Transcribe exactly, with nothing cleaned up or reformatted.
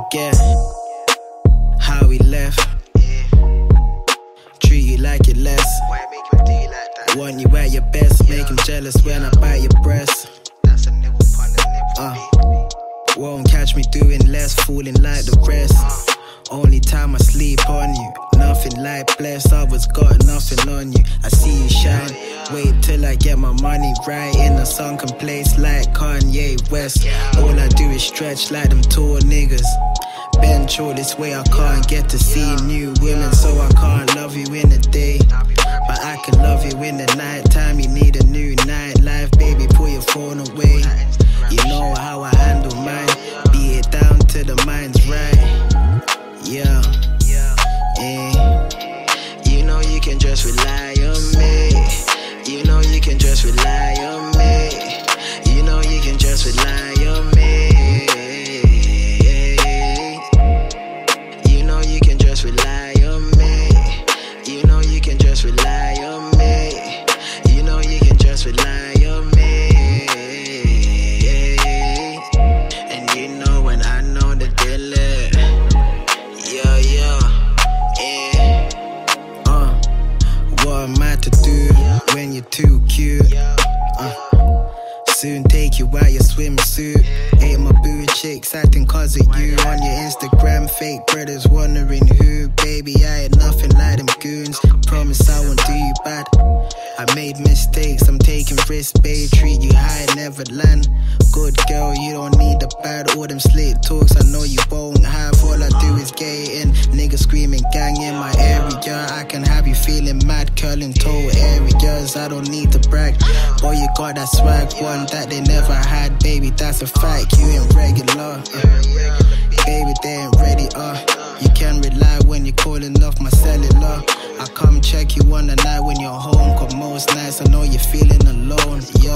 forget how we left. Treat you like you're less. Why make him do you like that? Want you at your best. Make him jealous when I bite your breast. That's a nibble upon the nipple, Uh, won't catch me doing less, fooling like the rest. Only time I sleep on you, nothing like blessed. Others got nothing on you. I see you shine. Wait till I get my money right in a sunken place like Kanye West. All I do is stretch like them tall niggas. Bench all this way, I can't get to see new women, so I can't love you in the day, but I can love you in the night time. You need a new nightlife, baby, put your phone away. You know how I handle mine, beat it down till the mind's right. Yeah, yeah. You know you can just rely on me. You know you can just rely on me. You know you can just rely on me. You know you can just rely on me. You know you can just rely on me. You know you can just rely on me. And you know when I know the deal. Yeah, yeah, yeah. Uh, what am I to do when you're too cute? Uh, soon take you out your swimsuit. Ain't my boo chicks acting cause of you. On your Instagram, fake brothers wondering who. Baby, I ain't nothing like them goons. Promise I won't do you bad. I made mistakes, I'm taking risks, babe. Treat you high, never land. Good girl, you don't need the bad. All them slick talks, I know you won't have. All I do is gay in. Niggas screaming gang in my area. I can have you feeling mad, curling toe areas. I don't need to brag. Boy, you got that swag, one that they never had. Baby, that's a fact, you ain't regular. uh, Baby, they ain't ready, uh you can rely when you're calling off my cellular. I come check you on the night when you're home, cause most nights I know you're feeling alone. Yeah.